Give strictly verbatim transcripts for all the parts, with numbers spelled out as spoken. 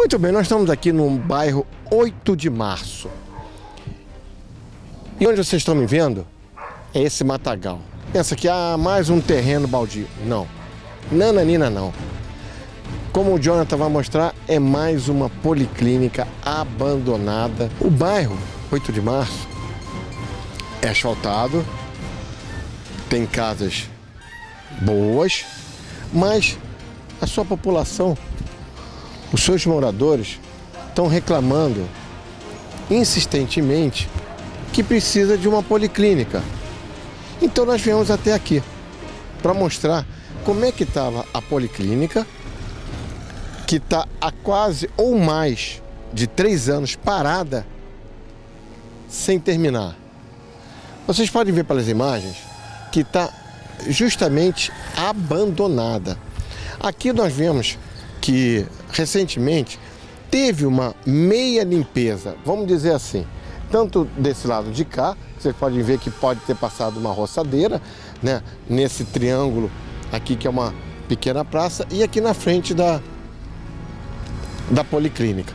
Muito bem, nós estamos aqui no bairro oito de março. E onde vocês estão me vendo é esse matagal. Pensa que há ah, mais um terreno baldio. Não, nananina não. Como o Jonathan vai mostrar, é mais uma policlínica abandonada. O bairro oito de março é asfaltado, tem casas boas, mas a sua população, os seus moradores, estão reclamando insistentemente que precisa de uma policlínica. Então nós viemos até aqui para mostrar como é que estava a policlínica, que está há quase ou mais de três anos parada, sem terminar. Vocês podem ver pelas imagens que está justamente abandonada. Aqui nós vemos que recentemente teve uma meia limpeza, vamos dizer assim, tanto desse lado de cá, vocês podem ver que pode ter passado uma roçadeira, né, nesse triângulo aqui que é uma pequena praça, e aqui na frente da, da policlínica.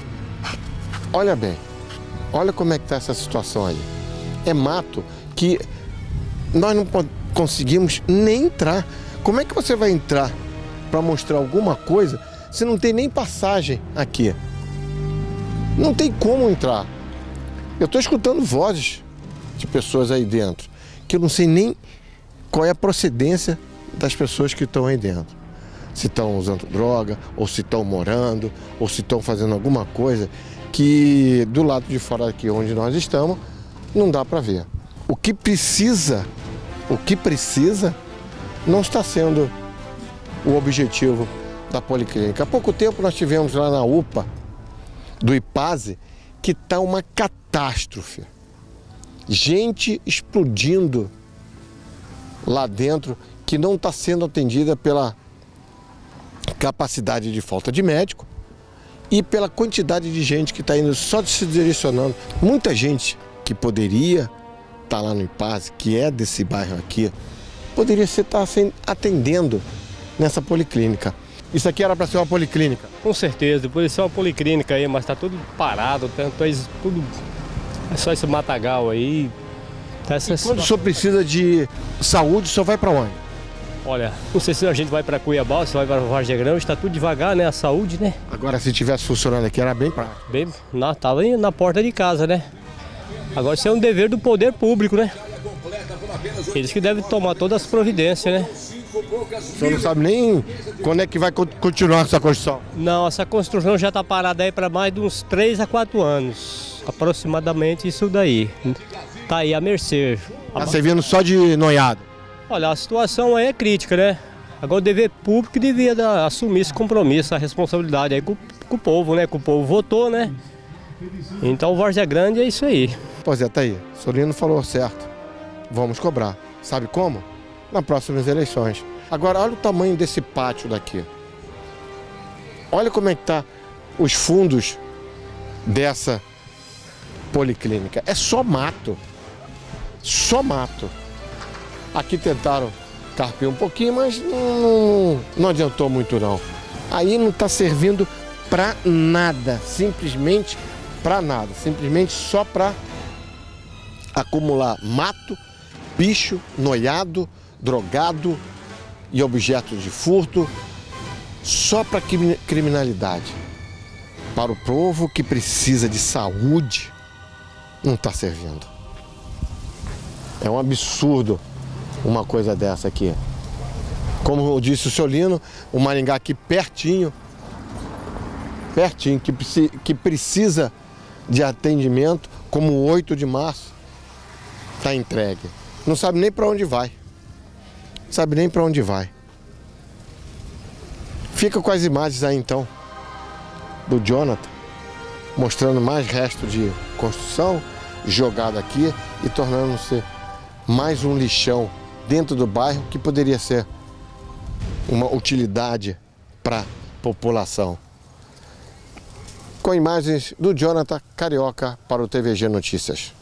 Olha bem, olha como é que está essa situação aí. É mato que nós não conseguimos nem entrar. Como é que você vai entrar para mostrar alguma coisa se não tem nem passagem aqui? Não tem como entrar. Eu estou escutando vozes de pessoas aí dentro, que eu não sei nem qual é a procedência das pessoas que estão aí dentro. Se estão usando droga, ou se estão morando, ou se estão fazendo alguma coisa que do lado de fora aqui onde nós estamos, não dá para ver. O que precisa, o que precisa não está sendo o objetivo da policlínica. Há pouco tempo nós tivemos lá na U P A do IPASE que está uma catástrofe. Gente explodindo lá dentro que não está sendo atendida pela capacidade de falta de médico e pela quantidade de gente que está indo só se direcionando. Muita gente que poderia estar lá no IPASE, que é desse bairro aqui, poderia estar atendendo nessa policlínica. Isso aqui era para ser uma policlínica? Com certeza, poderia ser uma policlínica aí, mas está tudo parado, tanto tudo, é só esse matagal aí. Tá essa... E quando o senhor precisa de saúde, o senhor vai para onde? Olha, não sei se a gente vai para Cuiabá, se vai para Vargem Grande, está tudo devagar, né, a saúde, né? Agora, se tivesse funcionando aqui, era bem prático. Bem, na, tava na porta de casa, né? Agora isso é um dever do poder público, né? Eles que devem tomar todas as providências, né? O senhor não sabe nem quando é que vai continuar essa construção? Não, essa construção já está parada aí para mais de uns três a quatro anos. Aproximadamente isso daí. Tá aí a mercê. Está servindo só de noiado? Olha, a situação aí é crítica, né? Agora o dever público devia dar, assumir esse compromisso, a responsabilidade aí com, com o povo, né? Que o povo votou, né? Então o Várzea Grande é isso aí. Pois é, tá aí. O Solino falou certo. Vamos cobrar. Sabe como? Nas próximas eleições. Agora, olha o tamanho desse pátio daqui. Olha como é que tá os fundos dessa policlínica. É só mato. Só mato. Aqui tentaram carpir um pouquinho, mas não, não adiantou muito não. Aí não está servindo para nada. Simplesmente para nada. Simplesmente só para acumular mato, bicho, noiado, drogado e objetos de furto, só para criminalidade. Para o povo que precisa de saúde, não está servindo. É um absurdo uma coisa dessa aqui. Como disse o Solino, o Maringá aqui pertinho, pertinho, que, que precisa de atendimento, como o oito de março, está entregue. Não sabe nem para onde vai. Não sabe nem para onde vai. Fica com as imagens aí então do Jonathan, mostrando mais resto de construção jogado aqui e tornando-se mais um lixão dentro do bairro que poderia ser uma utilidade para a população. Com imagens do Jonathan Carioca para o T V G Notícias.